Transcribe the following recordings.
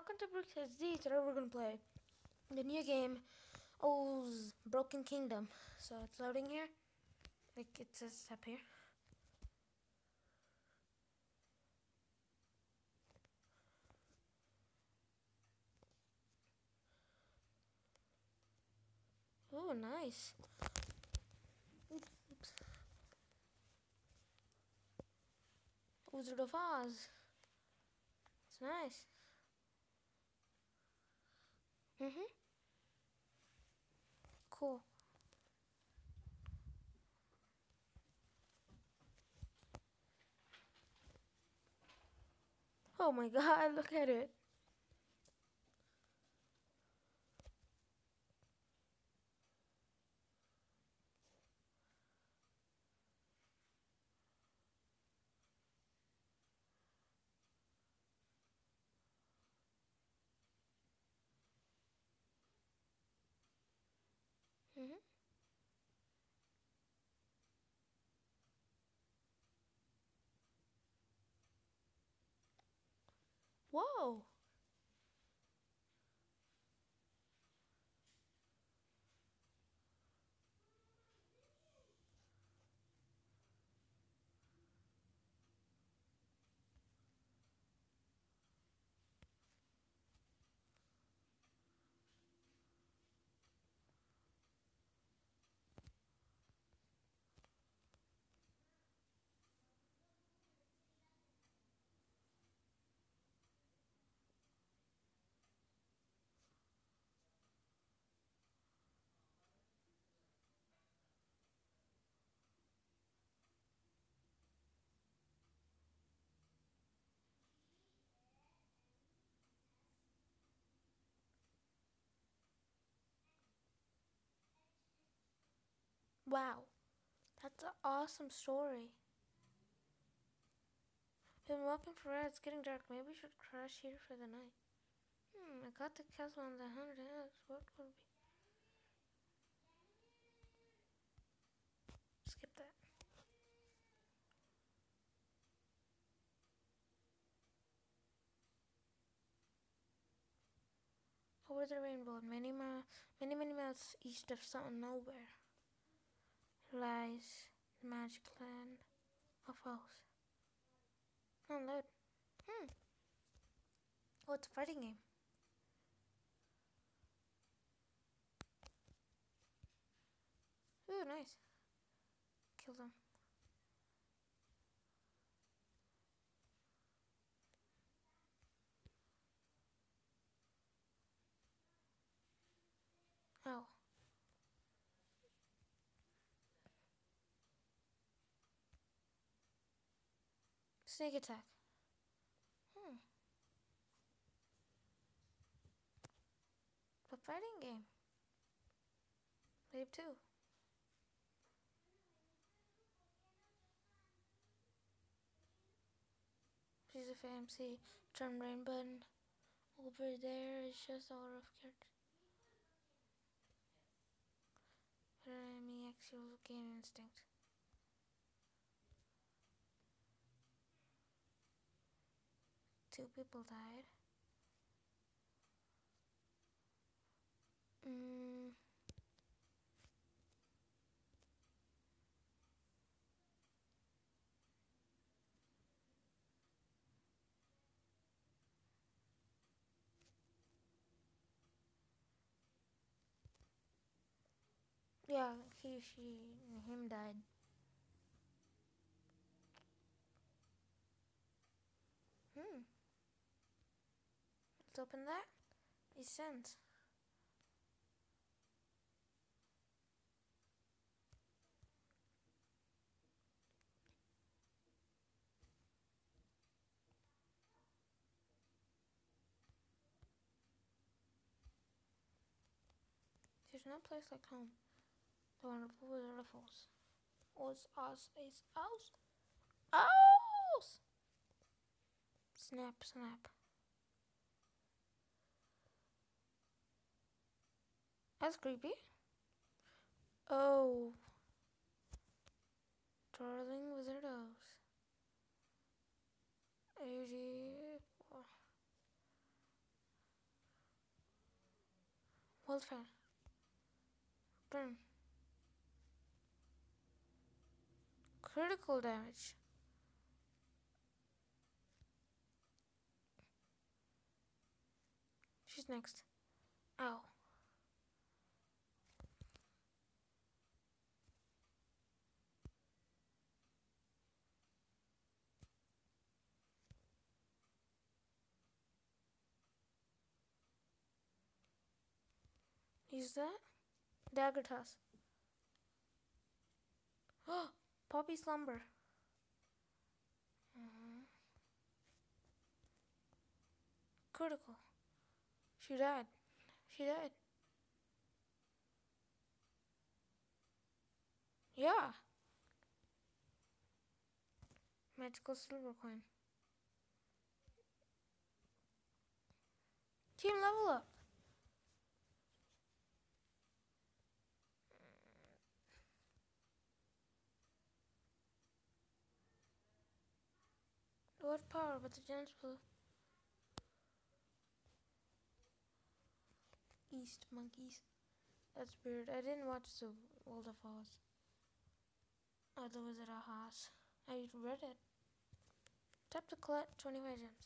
welcome to Brickheads D. Today we're gonna play the new game, O's Broken Kingdom. So it's loading here, like it says up here. Ooh, nice. Oops, oops. Wizard of Oz. It's nice. Cool. Oh my God! Look at it. Mhm. Whoa. Wow. That's an awesome story. Been walking for It's getting dark. Maybe we should crash here for the night. I got the castle on the 100 What could be? Skip that. Over the rainbow, many miles east of Sun Nowhere, lies the magic land of Oz. Unload. Oh, it's a fighting game. Ooh, nice. Kill them. Oh. Snake attack. A fighting game. Wave 2. She's a fancy turn rain button. Over there is just all of characters. Enemy actual game instinct. Two people died. Yeah, him died. Let's open that. He sends. There's no place like home. The wonderful Wizard of Oz. Oz is Oz. Oz! Snap, snap. That's creepy. Oh. Darling Wizard Oz. Hold fire. Burn. Critical damage. She's next. Ow. Use that. Dagger toss. Oh, Poppy slumber. Critical. She died. She died. Yeah. Magical silver coin. Team level up. What power but the gems blue? East monkeys. That's weird. I didn't watch the World of Oz. Oh, the Wizard of Oz. I read it. Tap to collect 25 gems.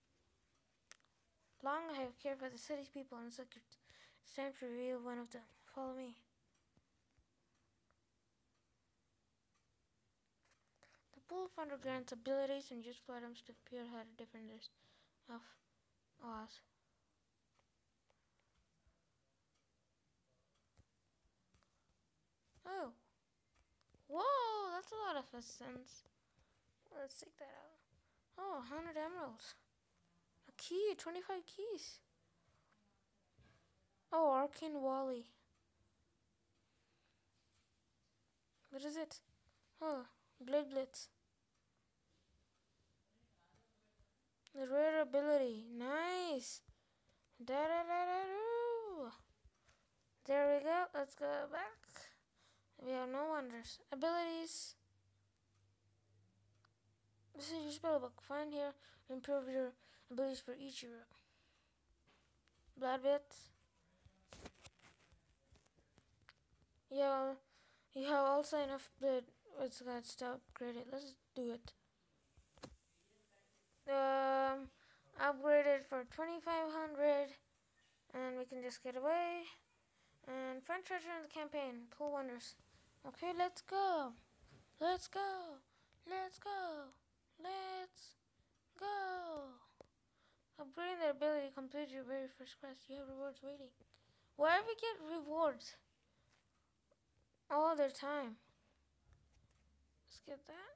Long I have cared for the city's people and secrets. It's time to reveal one of them. Follow me. The Pool Finder grants abilities and useful items to appear ahead of defenders of Oz. Oh. Whoa, that's a lot of essence. Let's take that out. Oh, 100 emeralds. A key, 25 keys. Oh, Arcane Wally. What is it? Oh, Blade Blitz. The rare ability. Nice. Da-da-da-da-doo. There we go. Let's go back. We have no wonders. Abilities. This is your spellbook. Find here and improve your abilities for each hero. Blood bits. You have also enough blood. It's got to upgrade it. Let's do it. Upgrade it for 2,500, and we can just get away. And find treasure in the campaign. Pull wonders. Okay, let's go. Let's go. Let's go. Let's go. Upgrading the ability to complete your very first quest. You have rewards waiting. Why do we get rewards all the time? Let's get that.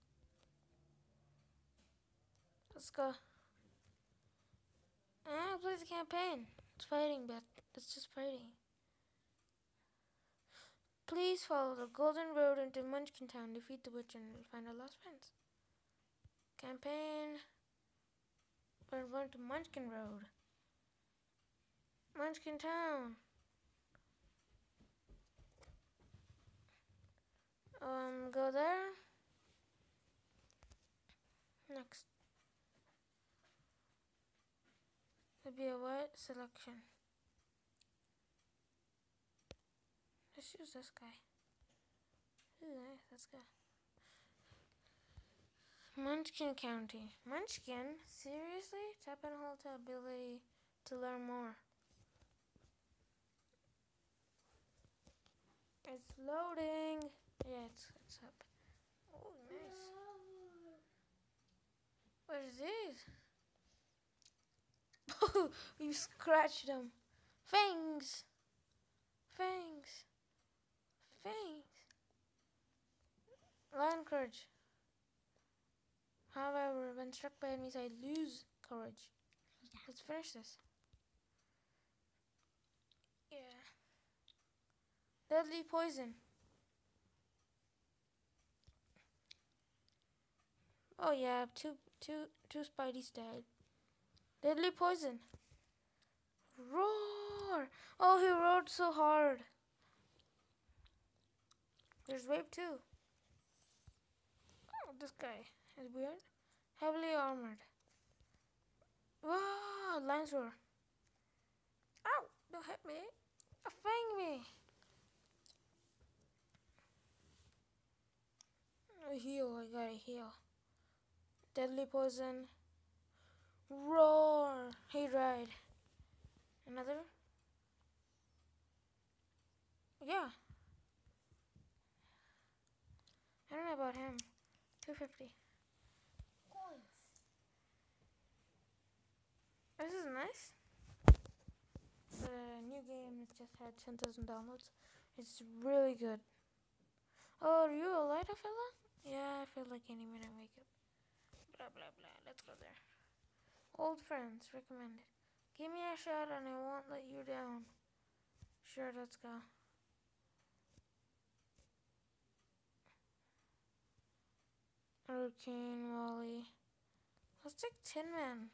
Let's go. Play the campaign. It's fighting, but it's just fighting. Please follow the golden road into Munchkin Town, defeat the witch, and find our lost friends. Campaign. We're going to Munchkin Road. Munchkin Town. Go there. Next. There'll be a wide selection. Let's use this guy. Ooh, nice. Let's go. Munchkin County. Munchkin? Seriously? Tap and hold the ability to learn more. It's loading. Yeah, it's up. Oh, nice. What is this? You scratched them. Fangs. Fangs. Fangs. Lion courage. However, when struck by enemies, I lose courage. Yeah. Let's finish this. Yeah. Deadly poison. Oh yeah, two Spideys died. Deadly poison. Roar! Oh, he roared so hard. There's wave 2. Oh, this guy is weird. Heavily armored. Whoa! Lion's roar. Ow! Don't hit me. Fang me! A heal, I got a heal. Deadly poison. Roar! He died. Another? Yeah. I don't know about him. 250. Coins. This is nice. The new game that just had 10,000 downloads. It's really good. Oh, are you a lighter fella? Yeah, I feel like any minute wake up. Blah blah blah. Let's go there. Old friends recommended. Give me a shot and I won't let you down. Sure, let's go. Hurricane, Wally. Let's take Tin Man.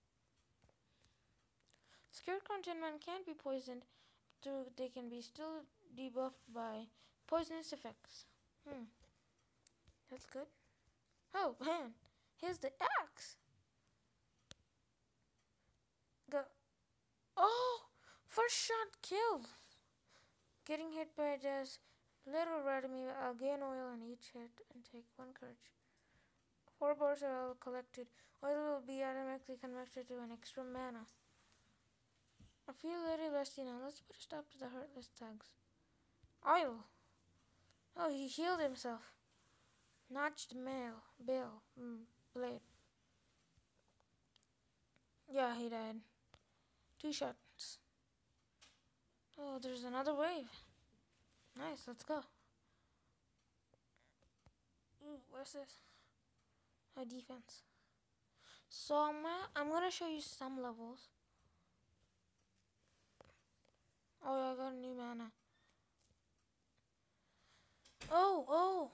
Scarecrow and Tin Man can't be poisoned, though they can be still debuffed by poisonous effects. That's good. Oh man, here's the axe. Go. Oh, first shot killed. Getting hit by this little red me, I'll gain oil on each hit and take 1 courage. 4 bars of oil collected. Oil will be automatically converted to an extra mana. I feel a little rusty now. Let's put a stop to the heartless thugs. Oil. Oh, he healed himself. Notched blade. Yeah, he died. 2 shots. Oh, there's another wave. Nice, let's go. Ooh, what's this? Oh, defense. So I'm gonna show you some levels. Oh, yeah, I got a new mana. Oh,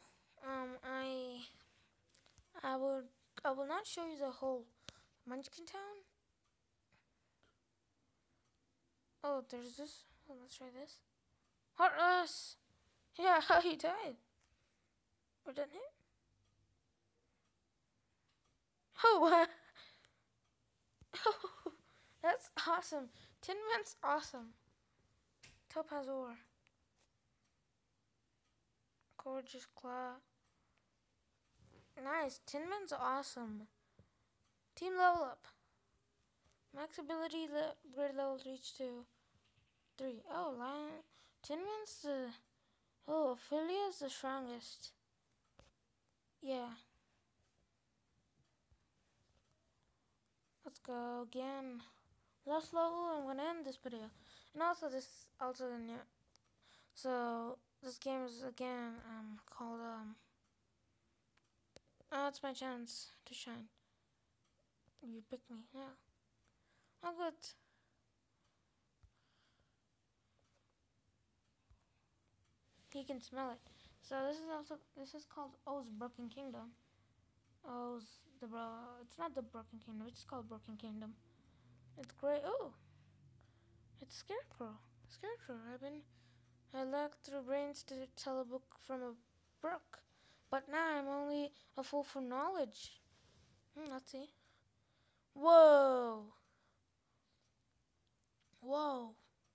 I will not show you the whole Munchkin Town. Oh, there's this. Oh, let's try this. Heartless. Yeah, he died. We're done here. Oh, that's awesome. Tin Man's awesome. Topaz ore. Gorgeous claw. Nice. Tin Man's awesome. Team level up. Max ability grade level reached to 3. Oh, Lion. Tin Man's the. Oh, Ophelia's the strongest. Yeah. Let's go again. Last level, I'm gonna end this video. And also the new. So this game is again called Oh, it's my chance to shine. You pick me, yeah. Oh, good. He can smell it. So this is called O's Broken Kingdom. It's not the Broken Kingdom. It's called Broken Kingdom. It's great. Oh, it's Scarecrow. Scarecrow. I lacked through brains to tell a book from a brook, but now I'm only a fool for knowledge. Let's see. Whoa. Whoa.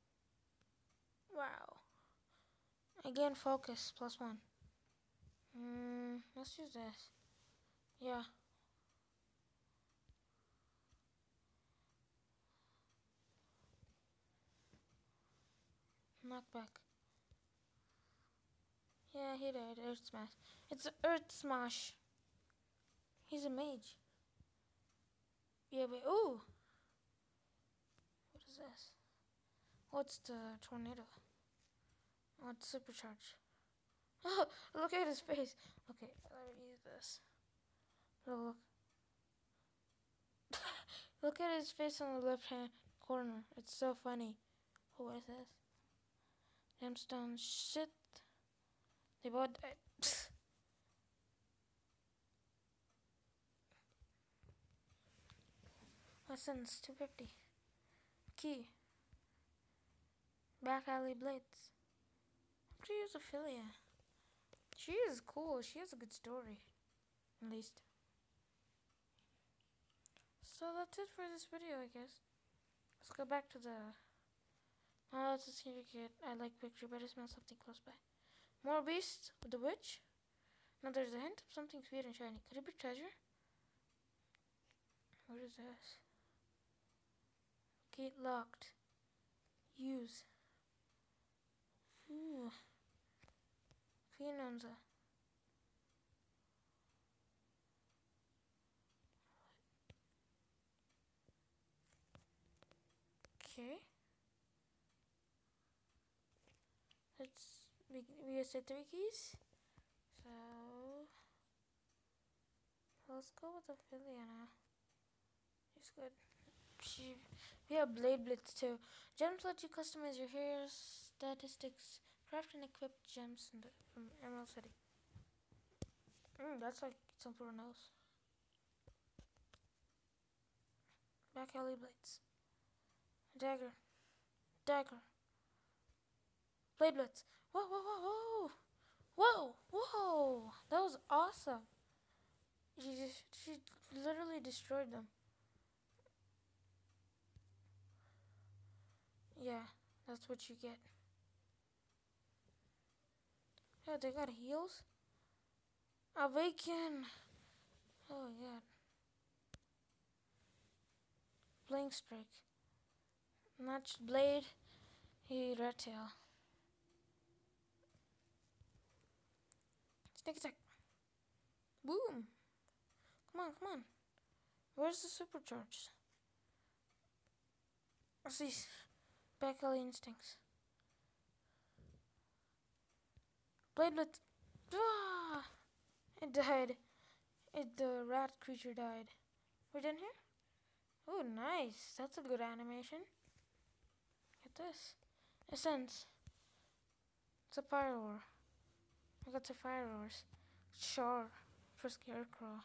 Wow. Again, focus, +1. Let's use this. Yeah. Knockback. Yeah, he died. Earth Smash. It's Earth Smash. He's a mage. Yeah, but ooh. What is this? What's the tornado? Oh, it's supercharge. Oh, look at his face. Okay, let me use this. Look. Look at his face on the left-hand corner. It's so funny. Oh, what is this? Gemstone. Shit. They both died. Lessons 250. Key. Back alley blades. I'm gonna use Ophelia. She is cool. She has a good story. At least. So that's it for this video, I guess. Let's go back to the Oh, that's a syndicate. I like picture, but it smells something close by. More beasts with the witch. Now there's a hint of something sweet and shiny. Could it be treasure? What is this? Gate locked. Use. Ooh. Finanza. Okay. We just said 3 keys. So let's go with Ophelia now. She's good. We have Blade Blitz too. Gems let you customize your hair statistics, craft and equip gems from Emerald City. That's like simple nose. Back alley blades. Dagger. Dagger. Blade Blitz. Whoa, whoa, whoa, whoa. Whoa, whoa. That was awesome. She literally destroyed them. Yeah, that's what you get. Yeah, they got heals. Awaken. Oh my god. Blink strike. Notched blade. He red tail. Sneak attack. Boom. Come on, come on. Where's the supercharge? What's these? Back alley instincts. Blade Blitz. Ah! It died. The rat creature died. We're done here? Oh, nice. That's a good animation. Get this. Essence. It's a fire ore. I got some fire ores. Sure. For Scarecrow.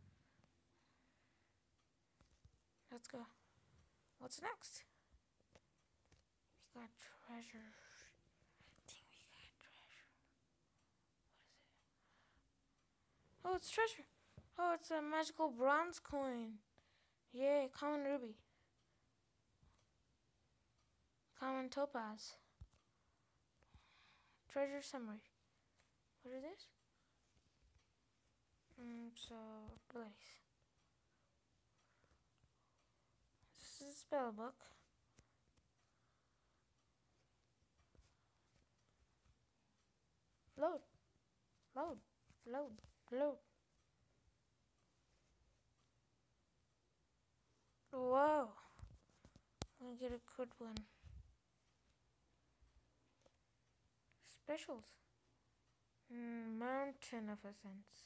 Let's go. What's next? We got treasure. I think we got treasure. What is it? Oh, it's treasure. Oh, it's a magical bronze coin. Yay, common ruby. Common topaz. Treasure summary. What is this? So, abilities. This is a spell book. Load. Load. Load. Load. Whoa. I'm gonna get a good one. Specials. Mountain of Ascents.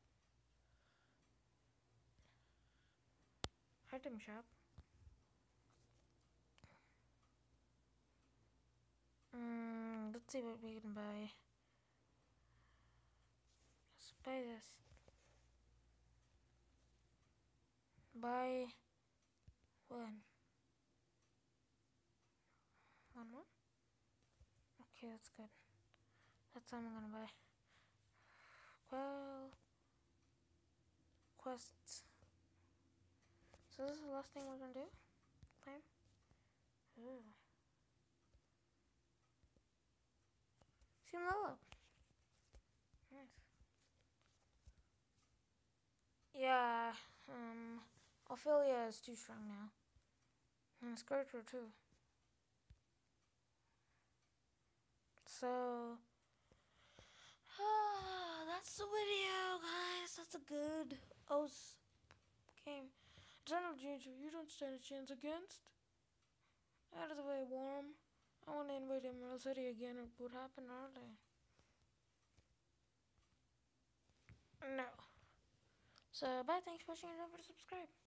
Item shop. Let's see what we can buy. Let's buy this. Buy one. One more? Okay, that's good. That's all I'm gonna buy. Well, quests. So this is the last thing we're gonna do? Time? Ooh. Team level up. Nice. Yeah, Ophelia is too strong now. And Scarecrow too. So, that's the video, guys. That's a good game. General Danger, you don't stand a chance against. Out of the way, Worm. I want to invade Emerald City again. What happened earlier? No. So, bye. Thanks for watching and don't forget to subscribe.